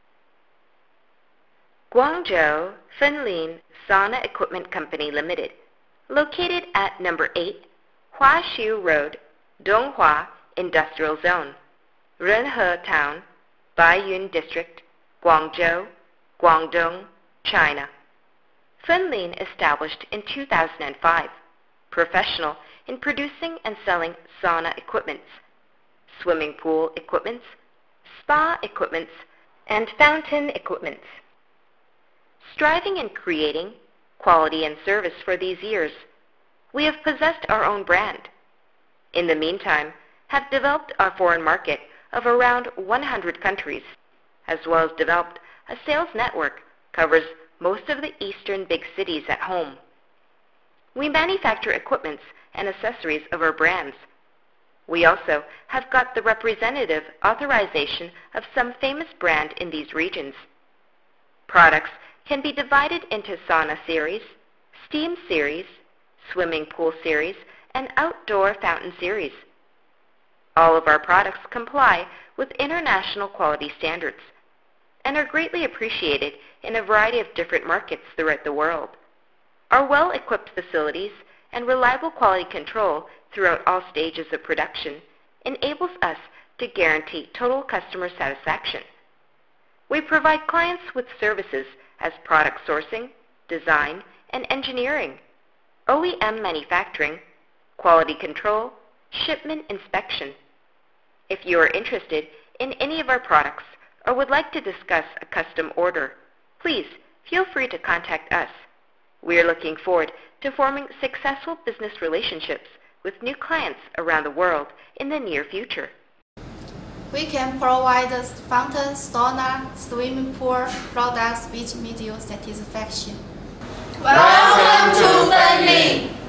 Guangzhou Fenlin Sauna Equipment Company Limited, located at number 8 Huaxiu Road, Donghua Industrial Zone, Renhe Town, Baiyun District, Guangzhou, Guangdong, China. Fenlin established in 2005, professional in producing and selling sauna equipments, swimming pool equipments, spa equipments, and fountain equipments. Striving in creating quality and service for these years, we have possessed our own brand. In the meantime, have developed our foreign market of around 100 countries, as well as developed a sales network covers most of the eastern big cities at home. We manufacture equipments and accessories of our brands. We also have got the representative authorization of some famous brand in these regions. Products can be divided into sauna series, steam series, swimming pool series, and outdoor fountain series. All of our products comply with international quality standards and are greatly appreciated in a variety of different markets throughout the world. Our well-equipped facilities and reliable quality control throughout all stages of production enables us to guarantee total customer satisfaction. We provide clients with services as product sourcing, design, and engineering, OEM manufacturing, quality control, shipment inspection. If you are interested in any of our products or would like to discuss a custom order, please feel free to contact us. We are looking forward to forming successful business relationships with new clients around the world in the near future. We can provide fountain, sauna, swimming pool products which meet your satisfaction. Welcome to Fenlin!